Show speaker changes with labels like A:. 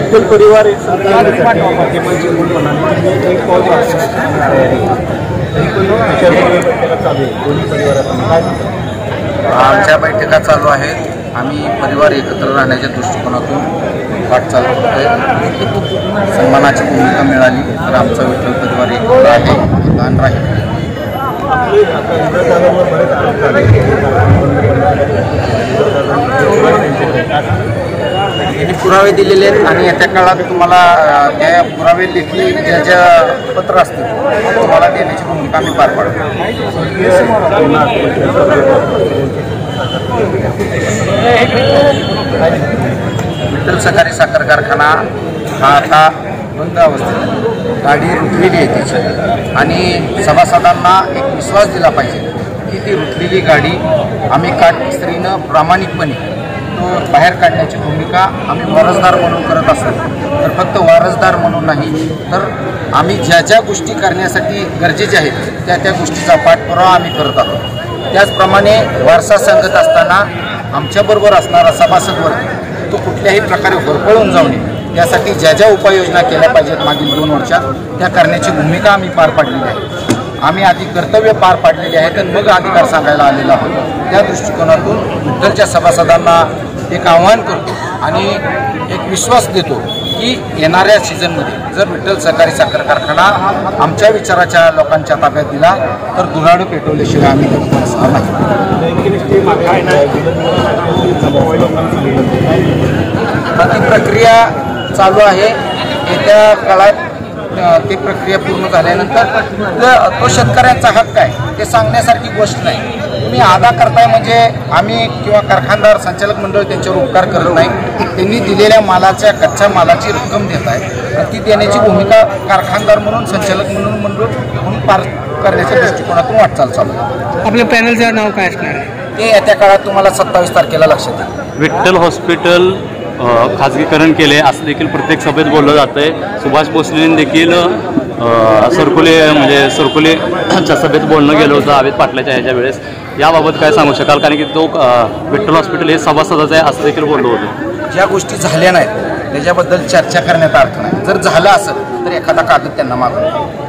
A: विठ्ठल परिवार एक
B: आमच्या बैठका चालू आहेत। आम्ही परिवार एकत्र राहण्याच्या दृष्टिकोनातून वाटचाल करतोय। सन्मानाची भूमिका मिळाली तर आमचा विठ्ठल परिवार एकत्र आहे आणि राहील। यांनी पुरावे दिलेले आहेत आणि येत्या काळात तुम्हाला त्या पुरावे देखील ज्या पत्र असतील तुम्हाला देण्याची भूमिका आम्ही पार पाडतो। विठ्ठल सहकारी साखर कारखाना हा आता बंद अवस्थेत आहे। गाडी रुटलेली आहे त्याची आणि सभासदांना एक विश्वास दिला पाहिजे की ती रुटलेली गाडी आम्ही काटमिस्त्रीनं प्रामाणिकपणे तो बाहेर काढण्याची भूमिका आम्ही वारसदार म्हणून करत असतो। तर फक्त वारसदार म्हणून नाही तर आम्ही ज्या गोष्टी करण्यासाठी गरजेच्या आहेत त्या गोष्टीचा पाठपुरावा आम्ही करत आहोत। त्याचप्रमाणे वारसा सांगत असताना आमच्याबरोबर असणारा सभासद वर्ग तो कुठल्याही प्रकारे होरपळून जाऊ नये त्यासाठी ज्या उपाययोजना केल्या पाहिजेत मागील 2 वर्षात त्या करण्याची भूमिका आम्ही पार पाडलेली आहे। आम्ही आधी कर्तव्य पार पाडलेले आहेत आणि मग अधिकार सांगायला आलेलो आहोत। त्या दृष्टिकोनातून विठ्ठलच्या सभासदांना एक आव्हान करतो आणि एक विश्वास देतो की येणाऱ्या सीझनमध्ये जर विठ्ठल सहकारी साखर कारखाना आमच्या विचाराच्या लोकांच्या ताब्यात दिला तर दुराडं पेटवल्याशिवाय आम्ही असणार नाही। ती प्रक्रिया चालू आहे। येत्या काळात ती प्रक्रिया पूर्ण झाल्यानंतर तो शेतकऱ्यांचा हक्क आहे ते सांगण्यासारखी गोष्ट नाही। तुम्ही अदा करताय म्हणजे आम्ही किंवा कारखानदार संचालक मंडळ त्यांच्यावर उपकार करत नाही। त्यांनी दिलेल्या मालाच्या कच्च्या मालाची रक्कम देत आहे ती देण्याची भूमिका कारखानदार म्हणून संचालक मंडळ म्हणून पार करण्याच्या दृष्टिकोनातून वाटचाल चालू आहे।
C: आपल्या पॅनलचं नाव काय असणार आहे
B: ते येत्या काळात तुम्हाला 27 तारखेला लक्षात येईल।
D: विठ्ठल हॉस्पिटल खाजगीकरण केले असं देखील प्रत्येक सभेत बोललं जातं आहे। सुभाष भोसलेंनी देखील सरकुलेच्या सभेत बोलणं गेलं होतं अमित पाटलाच्या ह्याच्या वेळेस। याबाबत काय सांगू शकाल कारण की तो विठ्ठल हॉस्पिटल हे सभासदाचं आहे असं देखील बोललं होतं।
B: ज्या गोष्टी झाल्या नाहीत त्याच्याबद्दल चर्चा करण्याचा अर्थ नाही। जर झालं असेल तर एखादा कागद त्यांना मागवतो।